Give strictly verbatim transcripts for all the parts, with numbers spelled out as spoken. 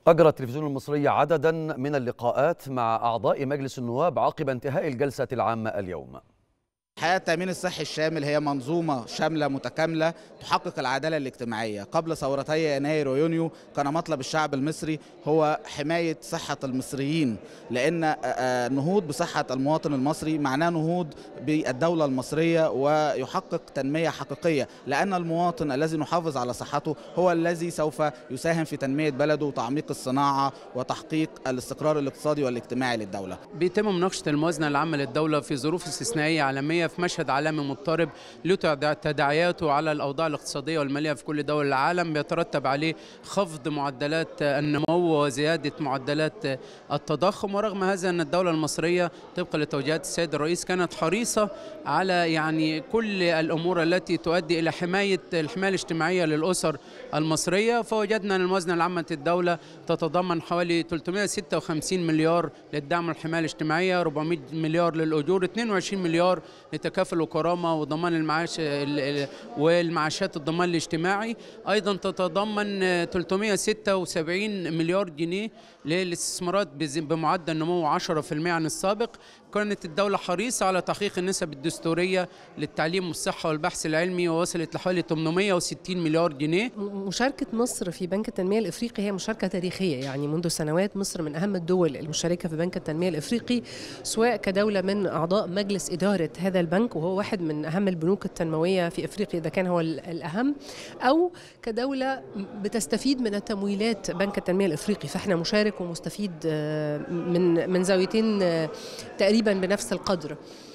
أجرى التلفزيون المصري عددا من اللقاءات مع أعضاء مجلس النواب عقب انتهاء الجلسة العامة اليوم. الحقيقة التأمين الصحي الشامل هي منظومة شاملة متكاملة تحقق العدالة الاجتماعية. قبل ثورتي يناير ويونيو كان مطلب الشعب المصري هو حماية صحة المصريين، لأن النهوض بصحة المواطن المصري معناه نهوض بالدولة المصرية ويحقق تنمية حقيقية، لأن المواطن الذي نحافظ على صحته هو الذي سوف يساهم في تنمية بلده وتعميق الصناعة وتحقيق الاستقرار الاقتصادي والاجتماعي للدولة. بيتم مناقشة الموازنة العامة للدولة في ظروف استثنائية عالمية في مشهد عالمي مضطرب له تداعياته على الأوضاع الاقتصادية والمالية في كل دول العالم، بيترتب عليه خفض معدلات النمو وزيادة معدلات التضخم. ورغم هذا أن الدولة المصرية طبقا لتوجيهات السيد الرئيس كانت حريصة على يعني كل الأمور التي تؤدي إلى حماية الحماية الاجتماعية للأسر المصرية. فوجدنا أن الموازنة العامة للدولة تتضمن حوالي ثلاثمائة وستة وخمسين مليار للدعم والحماية الاجتماعية، أربعمائة مليار للأجور، اثنين وعشرين مليار لتكافل وكرامة وضمان المعاش والمعاشات الضمان الاجتماعي. أيضا تتضمن ثلاثمائة وستة وسبعين مليار جنيه للاستثمارات بمعدل نمو عشرة بالمئة عن السابق. كانت الدولة حريصة على تحقيق النسب الدستورية للتعليم والصحة والبحث العلمي، ووصلت لحوالي ثمانمائة وستين مليار جنيه. مشاركة مصر في بنك التنمية الإفريقي هي مشاركة تاريخية، يعني منذ سنوات مصر من أهم الدول المشاركة في بنك التنمية الإفريقي، سواء كدولة من أعضاء مجلس إدارة هذا البنك وهو واحد من أهم البنوك التنموية في إفريقيا، إذا كان هو الأهم، أو كدولة بتستفيد من تمويلات بنك التنمية الإفريقي. فإحنا مشارك ومستفيد من من زاويتين تقريبا بنفس القدر.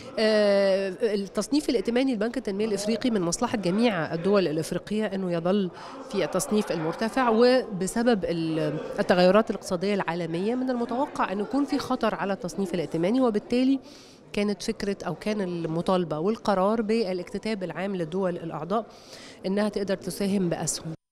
التصنيف الائتماني لبنك التنمية الإفريقي من مصلحة جميع الدول الإفريقية أنه يظل في التصنيف المرتفع، وبسبب التغيرات الاقتصادية العالمية من المتوقع أن يكون في خطر على التصنيف الائتماني، وبالتالي كانت فكرة أو كان المطالبة والقرار بالاكتتاب العام للدول الأعضاء أنها تقدر تساهم بأسهم.